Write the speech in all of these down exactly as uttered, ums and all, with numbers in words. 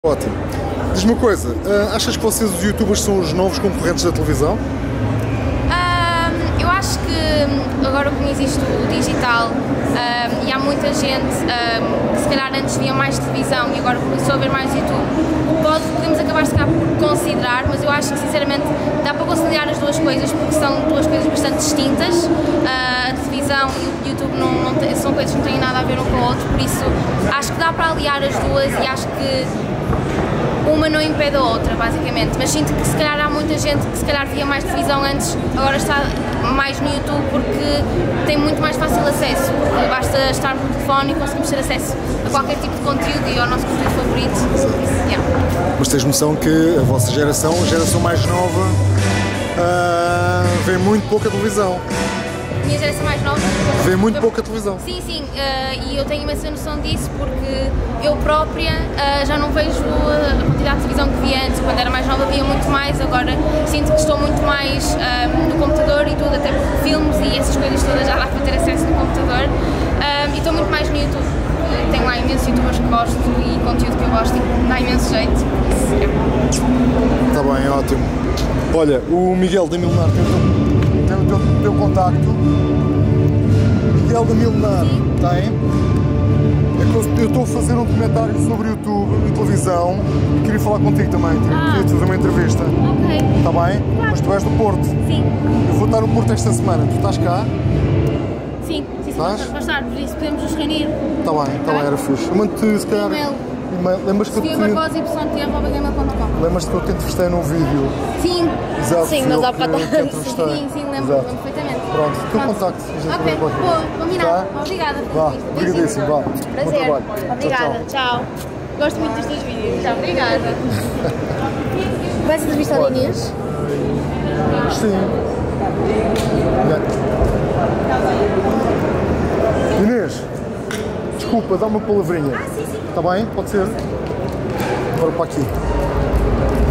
Ótimo. Diz-me uma coisa, uh, achas que vocês, os youtubers, são os novos concorrentes da televisão? Um, eu acho que agora como existe o digital um, e há muita gente um, que se calhar antes via mais televisão e agora começou a ver mais YouTube, pode, podemos acabar se calhar por considerar, mas eu acho que sinceramente dá para considerar as duas coisas porque são duas coisas bastante distintas. Uh, a televisão e o YouTube não, não tem, são coisas que não têm nada a ver um com o outro, por isso acho que dá para aliar as duas e acho que uma não impede a outra, basicamente, mas sinto que se calhar há muita gente que se calhar via mais televisão antes, agora está mais no YouTube porque tem muito mais fácil acesso, porque basta estar no telefone e conseguimos ter acesso a qualquer tipo de conteúdo e ao nosso conteúdo favorito. Yeah. Mas tens noção que a vossa geração, a geração mais nova, uh, vê muito pouca televisão. A minha geração mais nova vê muito eu, pouca televisão. Sim, sim, uh, e eu tenho imensa noção disso porque eu própria uh, já não vejo a quantidade de televisão que via antes. Quando era mais nova via muito mais, agora sinto que estou muito mais uh, no computador e tudo, até porque filmes e essas coisas todas já dá para ter acesso no computador. Uh, e estou muito mais no YouTube. Uh, tenho lá imensos youtubers que gosto e conteúdo que eu gosto e dá imenso jeito. Está bem, ótimo. Olha, o Miguel da Milenar tem o teu, teu, teu contacto. Miguel da Milenar, tem? É que eu estou a fazer um documentário sobre YouTube e televisão e queria falar contigo também, ah. queria te fazer uma entrevista. Ok. Está bem? Claro. Mas tu és do Porto. Sim. Eu vou estar no Porto esta semana, tu estás cá? Sim, sim, sim, vou estar, por isso podemos nos reunir. Está bem, está bem, era fixe. Eu mando-te, se calhar... Lembras-te que eu te... Lembras-te que eu te entrevistei num vídeo? Sim, exato, sim, mas há bocado sim, sim, lembro perfeitamente. Pronto, o teu contacto. Ok, boa, combinado. Tá? Obrigada. Vá, obrigadíssimo, vá. Prazer. Bom trabalho. Obrigada, tchau, tchau. Gosto muito dos teus vídeos. Tchau, obrigada. Vais entrevistar a Inês? Sim. Inês, desculpa, dá uma palavrinha. Ah, sim, sim. Está bem? Pode ser? Agora para aqui.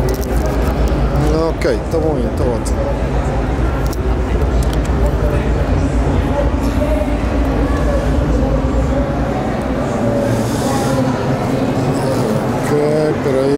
Ok, está bom, está ótimo.